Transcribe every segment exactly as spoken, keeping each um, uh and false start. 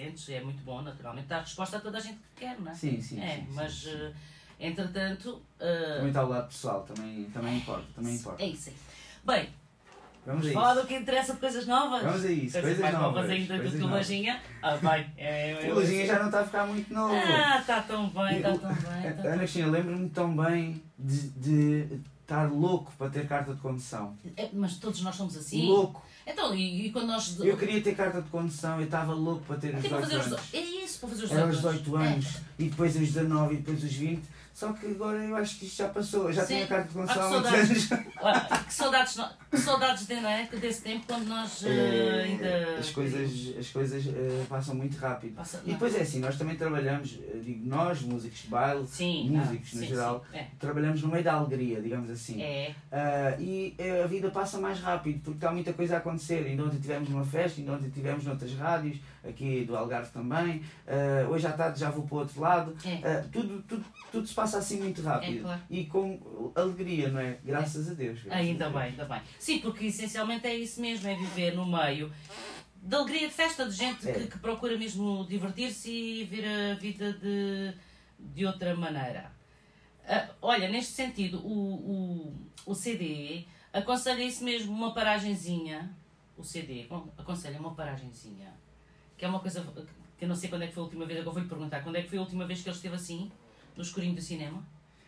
diferentes, é muito bom, naturalmente, dá resposta a toda a gente que quer, não é? Sim, sim. É, sim, mas, sim. Uh, entretanto... Uh... Também está o lado pessoal, também, também importa, também importa. É isso aí. Bem, vamos a falar isso. do que interessa de coisas novas. Vamos a isso, coisas, coisas mais novas. novas ainda do que o Lojinha. Ah, bem. É, é, o Lojinha já não está a ficar muito novo. Ah, está tão bem, está tão bem. Tá Ana Cristina, lembro-me tão bem de, de estar louco para ter carta de condução. É, mas todos nós somos assim. Louco. Então, e, e quando nós... Eu queria ter carta de condução, eu estava louco para ter os dezoito anos. É isso, para fazer os Era dezoito os dezoito anos, é. E depois os dezanove, e depois os vinte. Só que agora eu acho que isto já passou, eu já Sim. tenho a carta de condução ah, há muitos anos. Que saudades, que saudades de, não é? Desse tempo quando nós uh, é, ainda... As coisas, as coisas uh, passam muito rápido. Passa, e depois é assim, nós também trabalhamos, digo nós, músicos de baile, sim, músicos ah, no sim, geral, sim, é. trabalhamos no meio da alegria, digamos assim. É. Uh, e a vida passa mais rápido, porque está muita coisa a acontecer. Ainda ontem tivemos uma festa, ainda ontem tivemos noutras rádios, aqui do Algarve também. Uh, hoje à tarde já vou para o outro lado. É. Uh, tudo, tudo, tudo se passa assim muito rápido. É, claro. E com alegria, não é? Graças é. a Deus. Graças ainda a Deus. bem, ainda bem. Sim, porque essencialmente é isso mesmo, é viver no meio de alegria, de festa, de gente é. que, que procura mesmo divertir-se e ver a vida de, de outra maneira. Uh, olha, neste sentido, o, o, o C D aconselha isso mesmo, uma paragenzinha. O C D aconselha uma paragenzinha, que é uma coisa que eu não sei quando é que foi a última vez, agora vou-lhe perguntar, quando é que foi a última vez que ele esteve assim, no escurinho do cinema?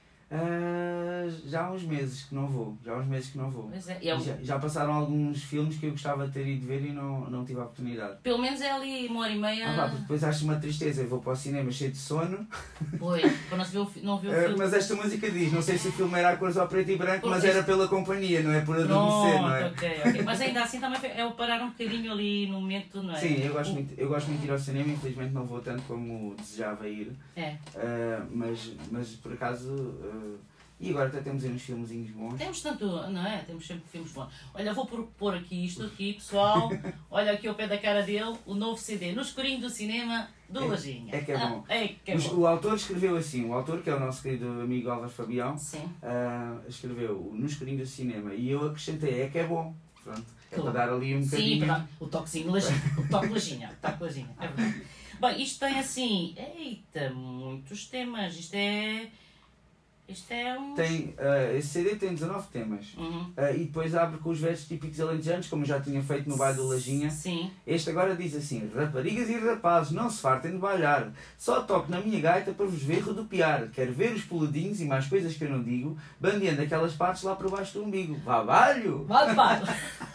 Uh, já há uns meses que não vou, já há uns meses que não vou. Pois é, é um... já, já passaram alguns filmes que eu gostava de ter ido ver e não, não tive a oportunidade. Pelo menos é ali uma hora e meia. Ah, pá, porque depois acho uma tristeza, eu vou para o cinema cheio de sono. Pois, para não se ver o, não ver o filme. Uh, mas esta música diz, não sei se o filme era a cores ou preto e branco, porque mas era pela companhia, não é por adormecer, não é? Ok, ok. Mas ainda assim também é o parar um bocadinho ali no momento, não é? Sim, eu gosto, o... muito, eu gosto muito de ir ao cinema, infelizmente não vou tanto como desejava ir. É. Uh, mas, mas por acaso... Uh, E agora até temos aí uns filmezinhos bons. Temos tanto, não é? Temos sempre filmes bons. Olha, vou pôr aqui isto aqui, pessoal. Olha aqui ao pé da cara dele, o novo C D, No Escurinho do Cinema, do é, Lojinha. É que é bom. Ah, é que é Os, bom. O autor escreveu assim, o autor, que é o nosso querido amigo Álvaro Fabião, uh, escreveu No Escurinho do Cinema. E eu acrescentei, é que é bom. Pronto, é claro. para dar ali um bocadinho... Sim, para dar o toquezinho Lojinha. O toque Lojinha. O toque Lojinha. É verdade. Bem, isto tem assim... Eita, muitos temas. Isto é... Isto é um... Tem, uh, esse C D tem dezanove temas. Uhum. Uh, e depois abre com os versos típicos alentejanos, como eu já tinha feito no baile do Lajinha. Sim. Este agora diz assim: raparigas e rapazes, não se fartem de bailar. Só toco na minha gaita para vos ver rodopiar. Quero ver os puladinhos e mais coisas que eu não digo, bandeando aquelas partes lá por baixo do umbigo. Vá, valho! Vá, valho!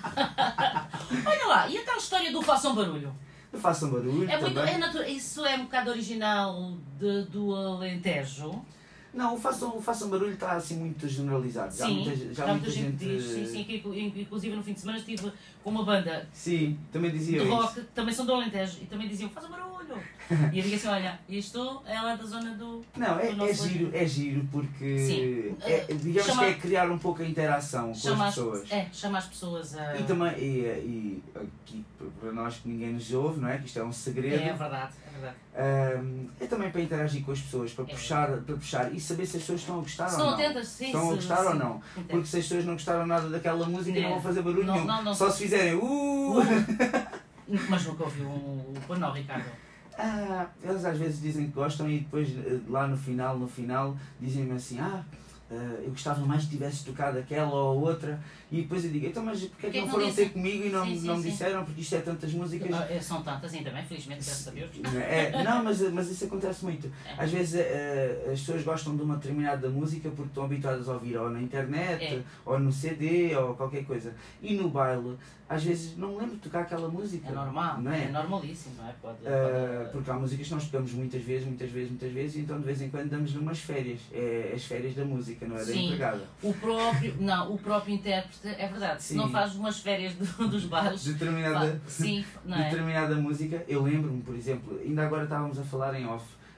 Olha lá, e a tal história do façam barulho? Façam barulho. É muito, também. é natu- isso é um bocado original de, do Alentejo. Não, o façam, o façam barulho está assim muito generalizado. Já Sim, muita, já já muita muita gente, gente diz. Sim, sim, que, inclusive no fim de semana estive com uma banda Sim, também dizia de isso. rock, também são do Alentejo, e também diziam, faz um barulho. E eu digo assim, olha, isto é lá da zona do... Não, é, do é, nosso giro, é giro porque Sim. é, digamos Chama- que é criar um pouco a interação com chama as pessoas. É, chama as pessoas a... E também, e, e aqui para nós que ninguém nos ouve, não é? Que isto é um segredo. É verdade, é verdade. Um, é também para interagir com as pessoas, para, É puxar, para puxar e saber se as pessoas estão a gostar Estão ou não. atentas, sim. Estão a se- gostar sim. ou não. Entendo. Porque se as pessoas não gostaram nada daquela música, É. não vão fazer barulho Não, nenhum. não, não. Só se fizerem uh! Mas nunca ouvi um... Pois não, Ricardo. Ah, eles às vezes dizem que gostam e depois eh, lá no final, no final, dizem-me assim, ah, eh, eu gostava mais que tivesse tocado aquela ou outra, e depois eu digo, então mas porquê é que que não não foram disse? ter comigo e não, Sim, sim, não me sim. disseram, porque isto é tantas músicas. Ah, é, São tantas ainda bem, felizmente, graças a Deus. É, não, mas, mas isso acontece muito. É. Às vezes eh, as pessoas gostam de uma determinada música porque estão habituadas a ouvir ou na internet, É. ou no C D, ou qualquer coisa. E no baile, às vezes não me lembro de tocar aquela música. É normal, não é? é normalíssimo, não é? Pode, Uh, pode- porque há músicas que nós tocamos muitas vezes, muitas vezes, muitas vezes, e então de vez em quando damos-lhe umas férias. É as férias da música, não é? Da Sim. empregada. O próprio, não, o próprio intérprete, é verdade, se Sim. não faz umas férias do- dos bares, Determinada, fa- sim, não é? determinada música, eu lembro-me, por exemplo, ainda agora estávamos a falar em off,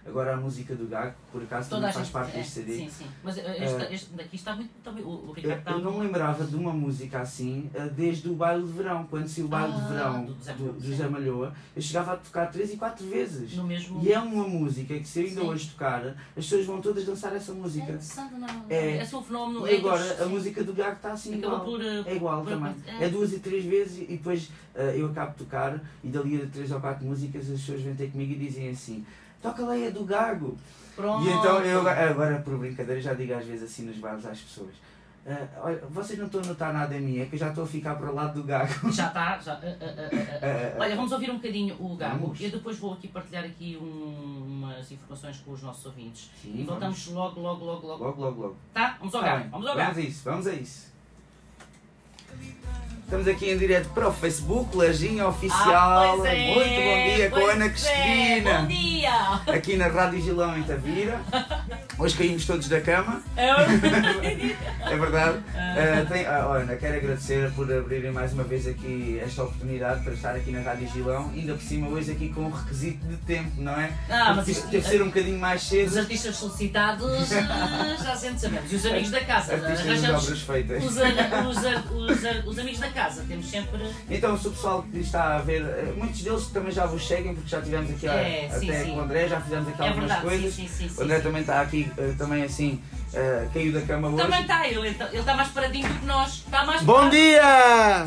agora a música do Gago, por acaso Toda também a faz gente, parte é, deste C D. sim, sim. Mas este, este daqui está muito... Está, o, o Ricardo Eu, está... eu não me lembrava de uma música assim uh, desde o baile de verão. Quando saiu o baile Ah, de verão do do, Zé do José Malhoa, eu chegava a tocar três e quatro vezes. No mesmo... E é uma música que se eu ainda Sim. hoje tocar, as pessoas vão todas dançar essa música. É interessante, não, não. É. É só um fenómeno... E é agora dos- a sim. música do Gago está assim Acabou igual. por, uh, É igual por- também. é. É duas e três vezes e depois uh, eu acabo de tocar e dali a três ou quatro músicas as pessoas vêm ter comigo e dizem assim: toca lá, é do Gago. Pronto. E então eu agora por brincadeira já digo às vezes assim nos bares às pessoas: uh, olha, vocês não estão a notar nada em mim, é que eu já estou a ficar para o lado do Gago. Já está, já. Uh, uh, uh, uh, uh. Olha, vamos ouvir um bocadinho o Gago. Vamos. Eu depois vou aqui partilhar aqui um, umas informações com os nossos ouvintes. Sim, E voltamos logo, logo, logo, logo. Logo, logo, logo. Tá? Vamos ao Tá Gago. bem. Vamos ao Vamos Gago. a isso, vamos a isso. Estamos aqui em direto para o Facebook, Lajinha Oficial. Ah, pois é, Muito bom dia com a pois Ana é, Cristina. Bom dia! Aqui na Rádio Gilão em Tavira. Hoje caímos todos da cama. É É verdade. Uh, tem, uh, Ana, quero agradecer por abrirem mais uma vez aqui esta oportunidade para estar aqui na Rádio Gilão. Ainda por cima hoje aqui com um requisito de tempo, não é? Ah, mas Porque isto- teve de ser um bocadinho mais Os cedo. artistas solicitados eh, já sempre sabemos. E os amigos da casa. Artistas das arranjamos- obras feitas. Os, ar- os, ar- os, ar- os amigos da casa, temos sempre. Então, se o pessoal que está a ver, eh, muitos deles também já vos seguem, porque já tivemos aqui É, a- sim, até sim. com o André, já fizemos aqui É algumas verdade, coisas. sim, sim, sim, O André sim. também está aqui, eh, também assim, eh, caiu da cama hoje. Também está, ele ele está mais paradinho do que nós. Está mais Bom parado. dia!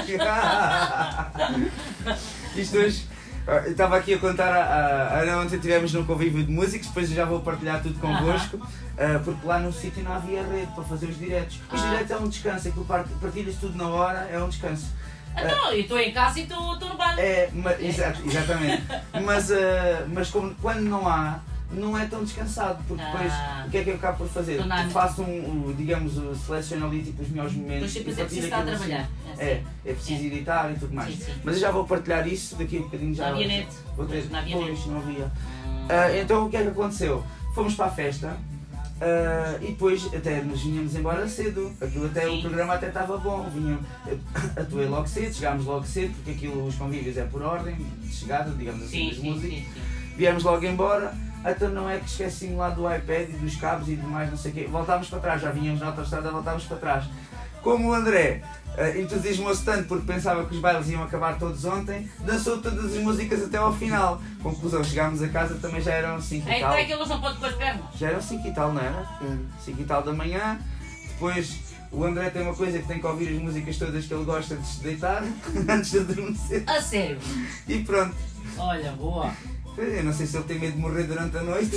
Isto hoje, eh, eu estava aqui a contar a, a Ana, ontem estivemos num convívio de músicos, depois eu já vou partilhar tudo convosco, eh, porque lá no sítio não havia rede para fazer os diretos. Os Ah. diretos é um descanso, aquilo part- partilhas tudo na hora, é um descanso. Então, eu estou em casa e estou estou no bar. É, ma- exa- exatamente. Mas, eh, mas como, quando não há, não é tão descansado, porque depois Ah. o que é que eu acabo por fazer? Então, não- Eu faço um, um, digamos, um, seleciono ali tipo, os melhores momentos. Depois sempre e é partilho preciso estar a aquilo trabalhar. assim. É, é preciso É. editar e tudo mais. Sim, sim. Mas eu já vou partilhar isso daqui a um bocadinho já. Não havia net. Vou ter, Pois, não havia pois, net. não havia. Hum. Ah, então o que é que aconteceu? Fomos para a festa. ah, e depois até nos vinhamos embora cedo, aquilo até, Sim. o programa até estava bom, vinham, eu atuei logo cedo, chegámos logo cedo, porque aquilo, os convívios é por ordem de chegada, digamos assim, Sim, das sim, músicas, sim, sim. viemos logo embora, então não é que esqueci-me lá do iPad e dos cabos e demais, não sei o quê, voltámos para trás, já vinhamos na autostrada, voltámos para trás. Como o André uh, entusiasmou-se tanto porque pensava que os bailes iam acabar todos ontem, dançou todas as músicas até ao final. Conclusão, chegámos a casa, também já eram cinco É e tal. então é que eles não podem com as pernas. Já eram cinco e tal, não era? cinco e tal da manhã. Depois o André tem uma coisa que tem que ouvir as músicas todas que ele gosta de se deitar, antes de adormecer. A sério. E pronto. Olha, boa. Eu não sei se ele tem medo de morrer durante a noite.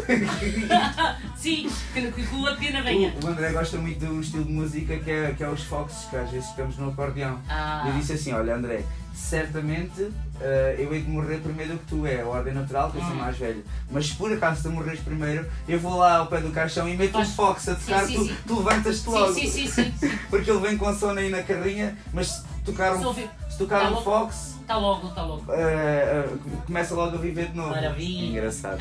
Sim, que, que, que a pena venha. O, o André gosta muito de um estilo de música que é, que é os foxes, que às vezes ficamos no acordeão. Ah. Eu disse assim, olha André, certamente eh, eu hei de morrer primeiro do que tu, é a ordem natural, que eu sou Hum. mais velho. Mas se por acaso tu morres primeiro, eu vou lá ao pé do caixão e meto um Faz- fox a tocar, sim, tu, sim. tu levantas-te logo. Sim, sim, sim, sim, sim. Porque ele vem com sono aí na carrinha, mas se tocar Se um, ouvir- se tocar Tá um logo. fox, Está logo, está logo. eh, eh, começa logo a viver de novo. Maravilha. Engraçado.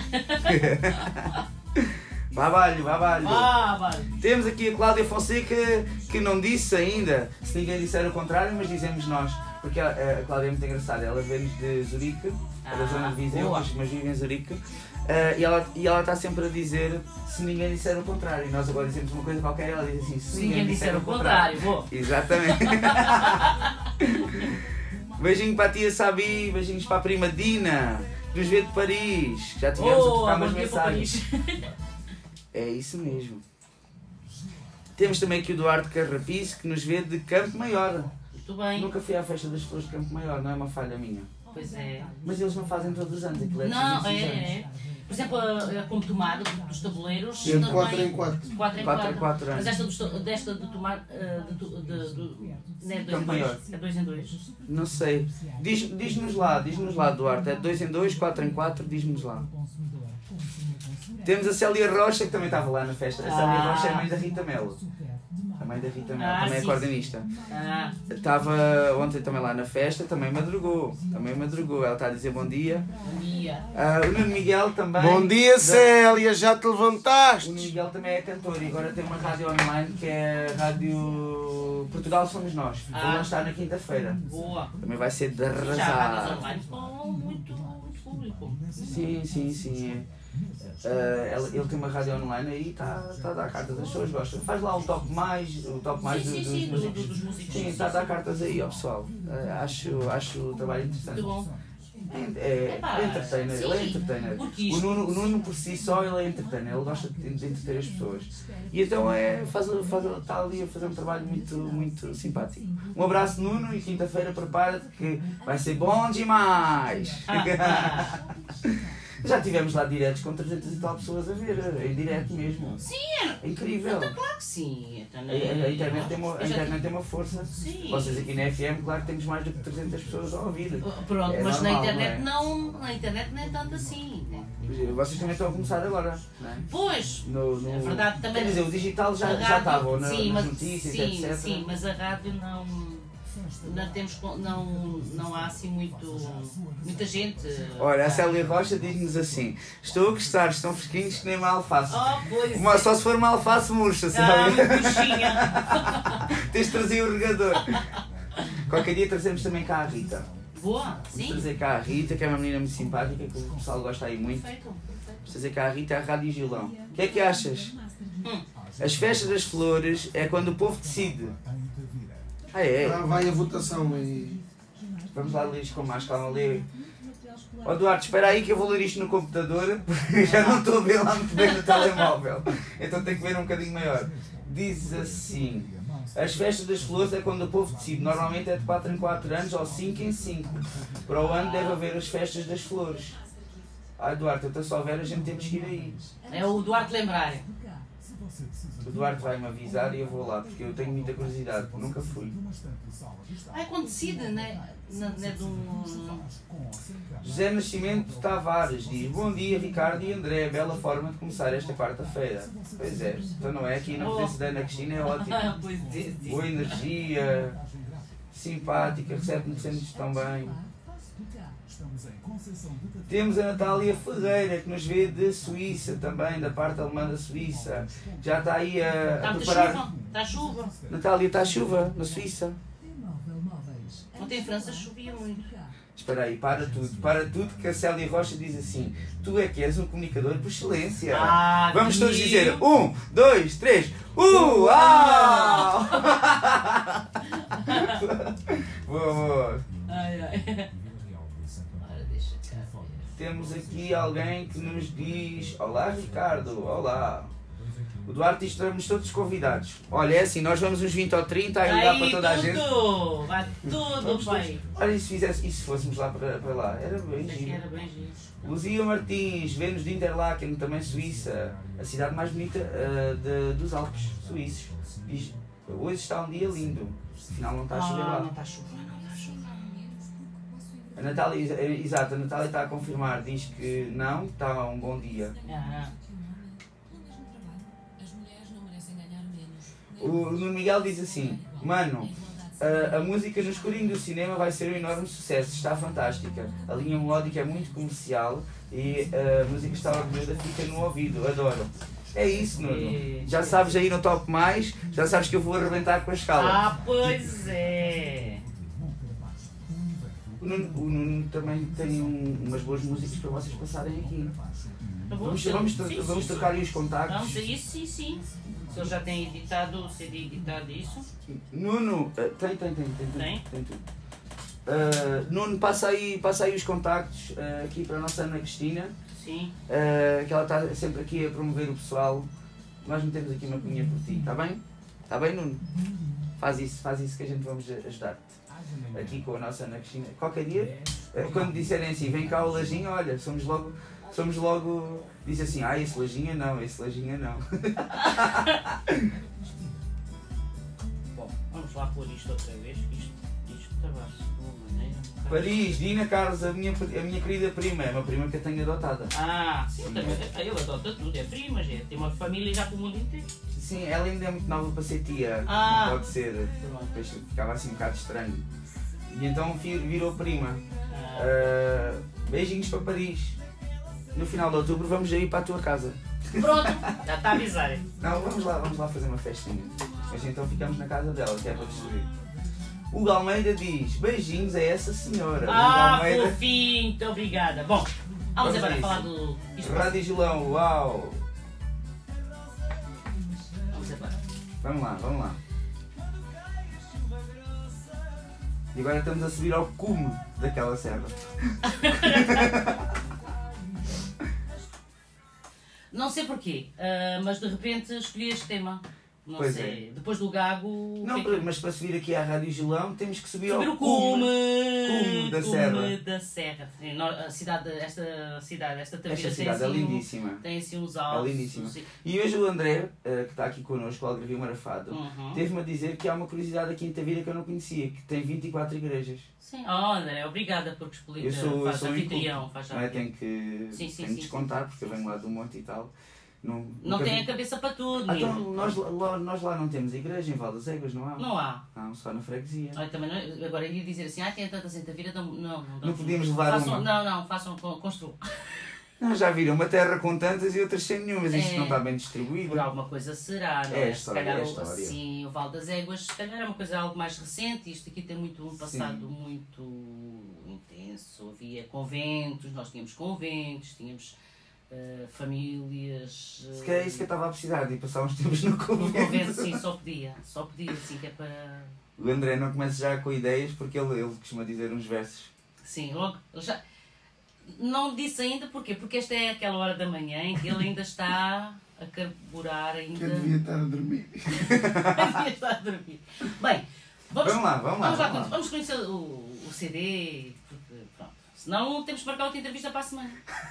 Babalho, babalho. Ah, vale. Temos aqui a Cláudia Fonseca, que não disse ainda, se ninguém disser o contrário, mas dizemos nós. Porque a, a Cláudia é muito engraçada, ela vem de Zurique, é da Ah, zona de Viseu, boa. mas, mas vive em Zurique. eh, e ela e ela está sempre a dizer se ninguém disser o contrário. E nós agora dizemos uma coisa qualquer e ela diz assim, se, Se ninguém disser o contrário, vou. Exatamente. Beijinho para a tia Sabi, beijinhos para a prima Dina, nos vê de Paris. Já tivemos a Oh, trocar bom umas dia para o mensagens. país. É isso mesmo. Temos também aqui o Duarte Carrapice, que nos vê de Campo Maior. Muito bem. Nunca fui à festa das flores de Campo Maior, não é uma falha minha. Pois é. Mas eles não fazem todos os anos, aquilo é de Não, seis é, em seis anos. é. Por exemplo, a, a como tomar dos tabuleiros. De quatro em quatro. quatro em Quatro em quatro. quatro anos. Mas esta, dos ta- desta de tomar. eh, de, tu- de, de, não é dois em Campo Maior. dois. É dois em dois. Não sei. Diz- Diz-nos lá, diz-nos lá, Duarte. É de dois em dois, quatro em quatro, diz-nos lá. Temos a Célia Rocha, que também estava lá na festa. A Célia Ah. Rocha é a mãe da Rita Melo. A mãe da Rita Melo, Ah, também é sim, acordeonista. Ah, Estava ontem também lá na festa, também madrugou. Também madrugou. Ela está a dizer bom dia. bom dia. Ah, o Nuno Miguel também. Bom dia, da- Célia, já te O Nuno levantaste? Miguel também é cantor e agora tem uma rádio online que é a Rádio Portugal Somos Nós. Vou Ah. lançar na quinta-feira. Boa. Também vai ser de Já rádios arrasar. online com muito, muito público. grupo. Sim, sim, sim. É. Uh, ele, ele tem uma rádio online aí e está tá a dar cartas, as pessoas gostam. Faz lá o top mais, o top mais sim, do, sim, dos, sim, músicos. do, do, dos músicos. Sim, está a dar cartas aí ao pessoal. Uh, acho, acho o trabalho interessante. Muito bom. É, é, é entertainer, ele é entertainer. O Nuno, o Nuno por si só ele é entertainer, ele gosta de, de entreter as pessoas. E então é, faz, faz, está ali a fazer um trabalho muito, muito simpático. Um abraço Nuno e quinta-feira prepara-te que vai ser bom demais! Já tivemos lá diretos com trezentas e tal pessoas a ver, em direto mesmo. Sim, é incrível. Então, claro que sim. Então, a, a, a internet, tem uma, a internet tem uma força. Sim. Vocês aqui na F M, claro que temos mais do que trezentas pessoas a ouvir. Pronto, é mas normal, na internet não, não, na internet não é tanto assim. Né? Vocês também estão a começar agora, não é? Pois, no, no... é verdade também. Quer dizer, o digital já, rádio, já estava na, sim, nas mas, notícias, sim, etcétera. Sim, mas a rádio não. Não, temos, não, não há assim muito, muita gente. Olha, a Célia Rocha diz-nos assim: estou a gostar, estão fresquinhos que nem uma alface. Oh, pois uma, é. Só se for uma alface murcha, sabe? Ah, muito murchinha. Tens de trazer o regador. Qualquer dia trazemos também cá a Rita. Boa, sim. Vamos trazer cá a Rita, que é uma menina muito simpática, que o pessoal gosta aí muito. Perfeito, perfeito. Vamos trazer cá a Rita, a Rádio Gilão. O que é que achas? Hum. As festas das flores é quando o povo decide. Ah, é? Ah, vai a votação e. Vamos lá ler isto com mais calma, ler. Ó oh, Duarte, espera aí que eu vou ler isto no computador, porque já não estou a ver lá muito bem no telemóvel. Então tenho que ver um bocadinho maior. Diz assim: as festas das flores é quando o povo decide. Normalmente é de quatro em quatro anos ou cinco em cinco. Para o ano deve haver as festas das flores. Ai Duarte, então se houver a gente temos que ir aí. É o Duarte lembrar. O Duarte vai-me avisar e eu vou lá, porque eu tenho muita curiosidade, nunca fui. Ah, é quando decide, né? Não é de um... José Nascimento Tavares diz: bom dia Ricardo e André, bela forma de começar esta quarta-feira. Pois é, então não é? Aqui na presença da Ana Cristina é ótimo. Boa energia, simpática, recebe-nos sempre tão bem. Temos a Natália Ferreira, que nos vê de Suíça, também, da parte alemã da Suíça. Já está aí a, está a preparar... Chuva. Está chuva. Natália, está a chuva na Suíça. Ontem em França chovia muito. Espera aí, para tudo, para tudo, que a Célia Rocha diz assim: tu é que és um comunicador por excelência. Ah, vamos todos viu? dizer: um, dois, três, uau! Boa, boa. Ai, ai. Temos aqui alguém que nos diz: olá Ricardo, olá. O Duarte diz que estamos todos convidados. Olha, é assim, nós vamos uns vinte ou trinta, aí dá para toda a gente. Vai tudo bem. Olha, e se, fizesse, e se fôssemos lá para, para lá? Era bem giro. Era bem giro. Luzia Martins, Vênus de Interlaken, também Suíça. A cidade mais bonita uh, de, dos Alpes suíços. Diz: hoje está um dia lindo. Afinal não está a chover ah, lá. Não está a chover, não está a chover. A Natália, exato, a Natália está a confirmar, diz que não, está um bom dia. Ah. O Nuno Miguel diz assim: mano, a, a música no escurinho do cinema vai ser um enorme sucesso, está fantástica. A linha melódica é muito comercial e a música está orgulhosa, fica no ouvido, adoro. É isso, Nuno. Já sabes aí no Top Mais, já sabes que eu vou arrebentar com a escala. Ah, pois é. O Nuno, o Nuno também tem um, umas boas músicas para vocês passarem aqui. Vamos, vamos, sim, vamos sim, trocar sim. aí os contactos. Vamos, isso sim, sim. Se ele já tem editado o C D editado isso. Nuno, uh, tem, tem, tem, tem, tem, Tem? tem tudo. Uh, Nuno, passa aí, passa aí os contactos uh, aqui para a nossa Ana Cristina. Sim. Uh, que ela está sempre aqui a promover o pessoal. Nós metemos aqui uma cunha por ti, está bem? Está bem, Nuno? Faz isso, faz isso que a gente vamos ajudar-te. Aqui com a nossa Ana Cristina. Qualquer dia, uh, quando disserem assim, vem cá o Lajinha, olha, somos logo. Somos logo. Diz assim: ah, esse Lajinha não, esse Lajinha não. Bom, vamos lá pôr isto outra vez, que isto, isto estava de uma maneira. Paris, Dina Carlos, a minha, a minha querida prima, é uma prima que eu tenho adotada. Ah, sim, também. Eu adoro tudo, é primas, é, tem uma família já para o mundo inteiro. Sim, ela ainda é muito nova para ser tia, Ah. não pode ser. Depois ficava assim um bocado estranho. E então virou prima. Ah. Uh, beijinhos para Paris. No final de outubro vamos aí para a tua casa. Pronto, já está a avisar. Não, vamos lá, vamos lá fazer uma festinha. Mas então ficamos na casa dela, que é para destruir. O Almeida diz: beijinhos a essa senhora. Ah, Almeida... fofinho, muito obrigada. Bom, Vamos Vamos agora a falar isso. do. Isto Rádio Gilão, uau! Vamos agora. Vamos lá, vamos lá. E agora estamos a subir ao cume daquela serra. Não sei porquê, ah, mas de repente escolhi este tema. Não Pois sei. Depois do Gago. o Não, que é que- mas para subir aqui à Rádio Gilão temos que subir, Subir ao o cume, cume da serra. da serra. Sim, no- a cidade, esta cidade, esta Tavira Esta tem, cidade é assim, um- lindíssima. tem assim uns É altos. lindíssima. assim- E hoje o André, eh, que está aqui connosco, o Algarvio Marafado, Uhum. teve-me a dizer que há uma curiosidade aqui em Tavira que eu não conhecia, que tem vinte e quatro igrejas. Sim, oh, André, obrigada por escolher. Eu sou, eu faz sou um anfitrião, inculto, faz não é? anfitrião. Tenho que, Sim, sim, tenho sim, que descontar, sim, porque eu sim, venho lá sim. do monte e tal. Não, Não nunca tem vi- a cabeça para tudo, Ah, então, mesmo. nós, lá, nós lá não temos igreja, em Val das Éguas, não há? Não há. Não, só na freguesia. Olha, também não, agora ia dizer assim, ah, tem tantas em Tavira, não, não, não, Não podíamos levar façam, uma. Não, não, façam, con- construam. Não, já viram, uma terra com tantas e outras sem nenhumas, isto É. não está bem distribuído. Por alguma coisa será, não É a é? história, se calhar, é a o- história. sim, o Val das Éguas, se calhar é uma coisa algo mais recente, isto aqui tem muito um passado muito intenso, havia conventos, nós tínhamos conventos, tínhamos eh, famílias... Se calhar é isso que eu estava a precisar, de ir passar uns tempos no No convento, convento. sim, só podia, só podia, assim, que é para... O André não começa já com ideias, porque ele, ele costuma dizer uns versos. Sim, logo, ele já... Não disse ainda porquê, porque esta é aquela hora da manhã em que ele ainda está a carburar ainda... Que eu devia estar a dormir. Devia estar a dormir. Bem, vamos, Vamos lá, vamos lá, vamos, lá, vamos lá. vamos conhecer o, o C D, porque pronto. Senão temos que marcar outra entrevista para a semana.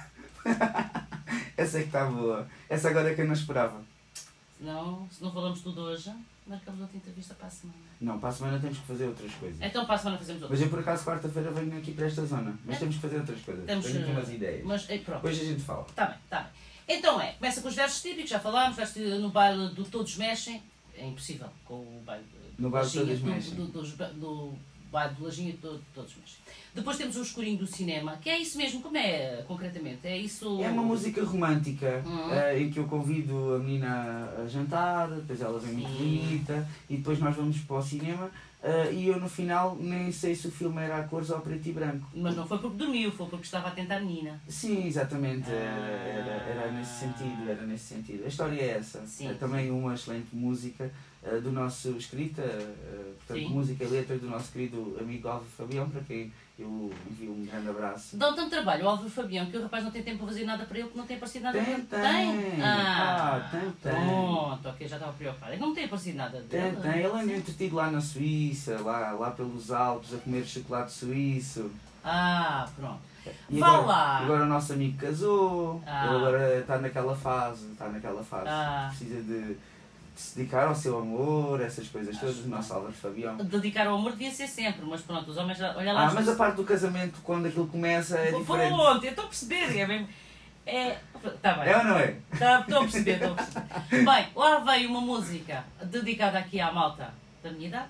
Essa é que está boa. Essa agora é que eu não esperava. Senão, se não falamos tudo hoje, marcamos outra entrevista para a semana. Não, para a semana temos que fazer outras coisas. Então para a semana fazemos outra. Mas eu por acaso quarta-feira venho aqui para esta zona. Mas É. temos que fazer outras coisas. Temos, Tenho aqui eh, umas ideias. Mas é, pronto. Hoje a gente fala. Está bem, está bem. Então é, começa com os versos típicos, já falámos, versos no baile do Todos Mexem. É impossível com o baile No baile Lajinha, Todos do- Mexem. Do, dos ba- do baile do Lajinha todo, Todos Mexem. Depois temos o escurinho do cinema, que é isso mesmo, como é concretamente? É isso. É uma música romântica Uhum. eh, em que eu convido a menina a jantar, depois ela vem muito Sim. bonita e depois nós vamos para o cinema eh, e eu no final nem sei se o filme era a cores ou a preto e branco. Mas não foi porque dormiu, foi porque estava a tentar a menina. Sim, exatamente, Ah. era, era, era nesse sentido, era nesse sentido. A história é essa. Sim. É também uma excelente música eh, do nosso escrita, eh, portanto, Sim. música e letra do nosso querido amigo Álvaro Fabião, para quem eu envio um grande abraço. Dá um tanto trabalho, o Álvaro Fabião, que o rapaz não tem tempo para fazer nada para ele, que não tem aparecido nada Tem, para tem. Ah, Ah, tem, tem. Pronto, ok, já estava preocupado. É que não tem aparecido nada dele. Tem, tem. Ele anda entretido lá na Suíça, lá, lá pelos Alpes, a comer chocolate suíço. Ah, pronto. E Vá agora, lá. agora o nosso amigo casou, Ah. ele agora está naquela fase, está naquela fase. Ah. Precisa de, de se dedicar ao seu amor, essas coisas todas, Acho o nosso Álvaro Fabião. Dedicar ao amor devia ser sempre, mas pronto, os homens, já- olha lá. Ah, as mas a pessoas- parte do casamento, quando aquilo começa, é diferente. Pronto, eu estou a perceber, é mesmo. É. Está bem. É ou não é? Tá, estou a perceber, estou a perceber. Bem, lá veio uma música dedicada aqui à malta da minha idade.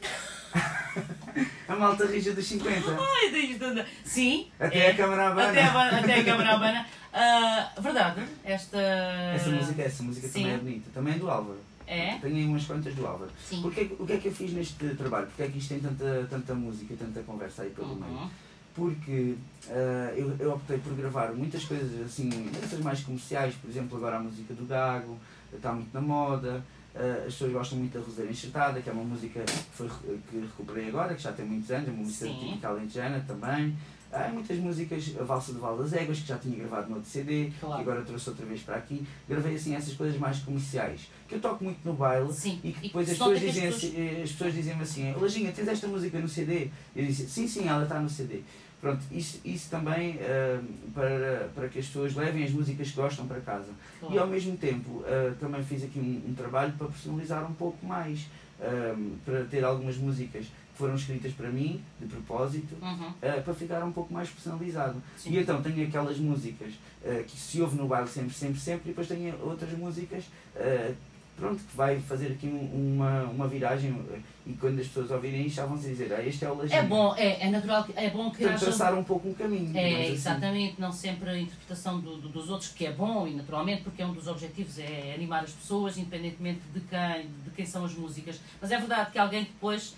A malta rija dos cinquenta. Ai, diz tudo. Sim. Até é. a câmara abana. Até a, ba- até a câmara abana. Ah, verdade, esta. Essa música, essa música Sim. também é bonita. Também é do Álvaro. É? Tenho aí umas quantas do Álvaro. Sim. Porque, o que é que eu fiz neste trabalho? Porque é que isto tem tanta, tanta música e tanta conversa aí pelo meio? Uhum. Porque ah, eu, eu optei por gravar muitas coisas assim, muitas mais comerciais, por exemplo, agora a música do Gago, está muito na moda, ah, as pessoas gostam muito da Roseira Enxertada, que é uma música que, foi, que recuperei agora, que já tem muitos anos, é uma música Sim. típica alentejana também. Há muitas músicas, a Valsa do Val das Éguas, que já tinha gravado no outro C D, Claro. e agora trouxe outra vez para aqui. Gravei assim essas coisas mais comerciais, que eu toco muito no baile. Sim. E que E depois que as se nota pessoas, que as dizem, pessoas- assim- as pessoas dizem-me assim, Lajinha, tens esta música no C D? Eu disse, sim, sim, ela está no C D. Pronto, isso, isso também ah, para, para que as pessoas levem as músicas que gostam para casa. Claro. E ao mesmo tempo ah, também fiz aqui um, um trabalho para personalizar um pouco mais, ah, para ter algumas músicas que foram escritas para mim, de propósito, Uhum. ah, para ficar um pouco mais personalizado. Sim. E então tenho aquelas músicas ah, que se ouve no baile sempre, sempre, sempre, e depois tenho outras músicas ah, pronto, que vai fazer aqui um- uma, uma viragem ah, e quando as pessoas ouvirem isto já vão se dizer, ah, este é o Lajinha. É bom, é, é natural, que- é bom que Portanto, haja... traçar um pouco um caminho. digamos É, assim. exatamente, não sempre a interpretação do- do- dos outros, que é bom e naturalmente, porque é um dos objetivos, é animar as pessoas, independentemente de quem, de quem são as músicas. Mas é verdade que alguém depois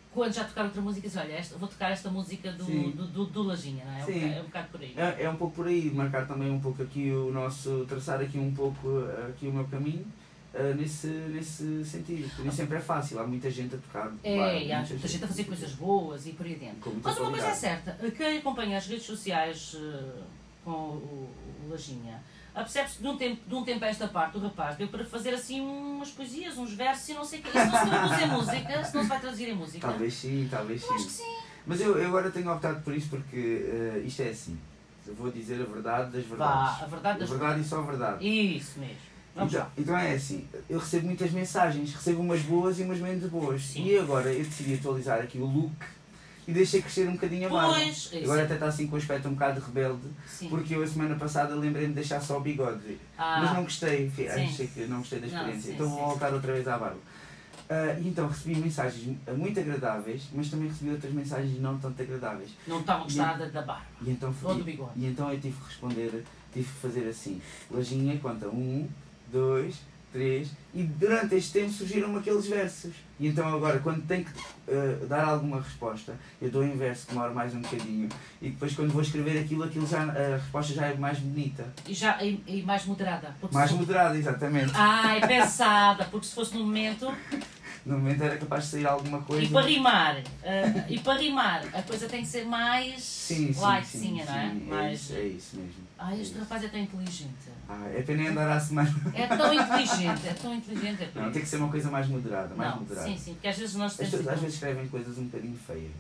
quando já tocar outra música, diz, olha, esta, vou tocar esta música do, do, do, do Lajinha, não é? Sim. É um, é um bocado por aí. É, é um pouco por aí, marcar também um pouco aqui o nosso, traçar aqui um pouco aqui o meu caminho. Uh, nesse, nesse sentido, nem sempre é fácil, há muita gente a tocar. É, lá, há muita muita gente, gente a fazer coisas boas e por aí dentro. Mas uma coisa é certa, quem acompanha as redes sociais uh, com o, o Lajinha, percebe-se de um tempo, de um tempo a esta parte, o rapaz deu para fazer assim umas poesias, uns versos e não sei o quê. Isso não se traduz em música, se não se vai traduzir em música. Talvez sim, talvez sim. Eu acho que sim. Mas eu, eu agora tenho optado por isso porque uh, isto é assim. Eu vou dizer a verdade das verdades. Vá, a verdade das a verdade e só a verdade. Isso mesmo. Vamos então, lá. então é assim, eu recebo muitas mensagens, recebo umas boas e umas menos boas. Sim. E agora eu decidi atualizar aqui o look e deixei crescer um bocadinho a barba. Pois, agora até está assim com o aspecto um bocado rebelde, sim. Porque eu a semana passada lembrei-me de deixar só o bigode. Ah. Mas não gostei, achei que não gostei da experiência, não, sim, então sim, vou voltar sim. outra vez à barba. Uh, e então recebi mensagens muito agradáveis, mas também recebi outras mensagens não tanto agradáveis. Não estava gostada da barba. E então, ou do bigode. E então eu tive que responder, tive que fazer assim, Lajinha conta um, dois, três, e durante este tempo surgiram aqueles versos. E então agora, quando tenho que uh, dar alguma resposta, eu dou em verso, que demora mais um bocadinho, e depois quando vou escrever aquilo, aquilo já, a resposta já é mais bonita. E, já, e, e mais moderada. Mais se... moderada, exatamente. Ai, pensada, porque se fosse no momento... No momento era capaz de sair alguma coisa. E para rimar, uh, e para rimar, a coisa tem que ser mais sim, sim, lightzinha, sim, não é? Sim, mais... é, isso, é isso mesmo. Ai, este é rapaz é tão inteligente. Ah, é pena andar à semana. É tão inteligente, é tão inteligente. É não, tem que ser uma coisa mais moderada, mais não, moderada. Sim, sim, porque às vezes nós temos... As pessoas às vezes escrevem coisas um bocadinho feias.